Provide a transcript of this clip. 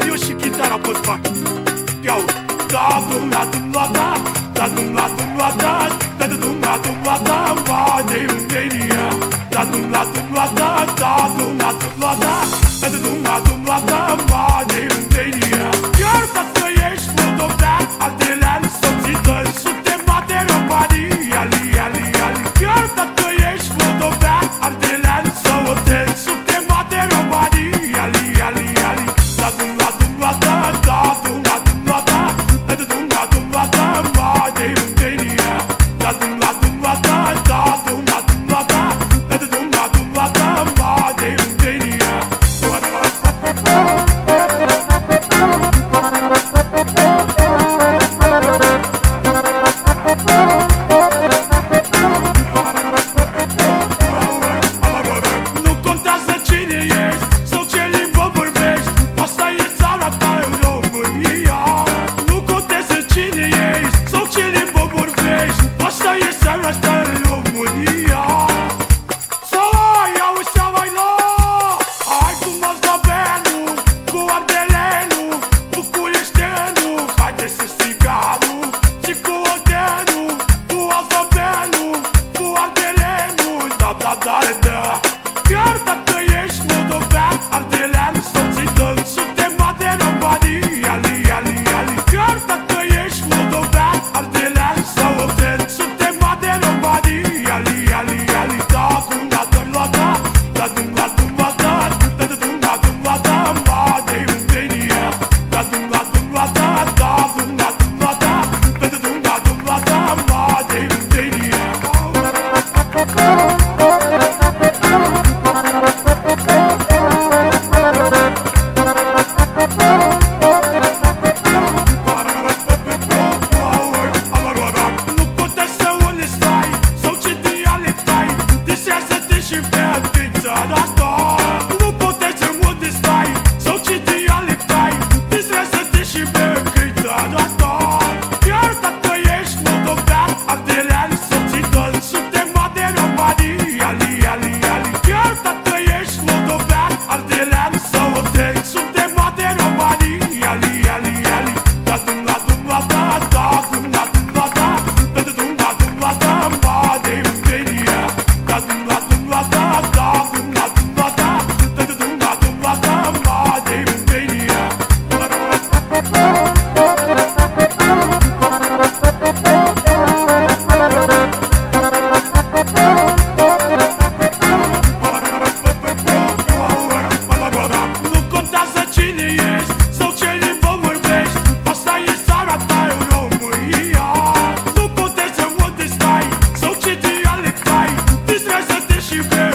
eu și chitara pot fac. Iau, da-dum-la-dum-la-da, da-dum-la-dum-la-da, da-dum-la-dum-la-da, de România. Da-dum-la-dum-la-da, da-dum-la-dum-la-da, da-dum-la-dum-la-da, de România. Chiar dacă ești moldovean, ardelean sau țigăn, suntem de România, ali. Chiar dacă ești moldovean, ardelean sau oțel, suntem de România, ali. Da-dum-la-dum-la-da, da-dum-la-dum-la-da, da-dum-la-dum-la-da, de România. Da-dum-la-dum-la-da, da-dum-la-dum-la-da, da-dum-la-dum-la-da, de România. Nu contează cine ești sau ce limbă vorbești, asta e țara ta, România. Nu contează cine ești sau ce limbă vorbești, asta e țara ta, România. Să-i auzi, să-i la, hai cu moldoveanu, cu ardelenu, cu cuieștenu, haide să strigamu, și cu odenu, cu azovenu, cu ardelenu, da. Chiar dacă ești moldovean, ardelean sau țigăn, suntem de România, ali. Chiar dacă ești moldovean, ardelean sau oțel, suntem de România, ali. Da-dum-la-dum-la-da, da-dum-la-dum-la-da, da-dum-la-dum-la-da, de România. Da-dum-la-dum-la-da, da-dum-la-dum-la-da, da-dum-la-dum-la-da, de România. Nu contează unde stai sau ce dialect ai, distrează-te și bea din țara asta. Nu contează unde stai sau ce dialect ai, distrează-te și bea din țara asta. Chiar dacă ești moldovean, ardelean sau țigăn, suntem de România, ali. Chiar dacă ești moldovean, ardelean sau oțel, suntem de România, ali. Da-dum-la-dum-la-da, da-dum-la-dum-la-da, da-dum-la-dum-la-da, de România. Da-dum-la-dum-la-da, da-dum-la-dum-la-da, da-dum-la-dum-la-da, de România. Nu contează cine ești sau ce limbă vorbești, asta e țara ta, România. Nu contează unde stai sau ce dialect ai, distrează-te și bea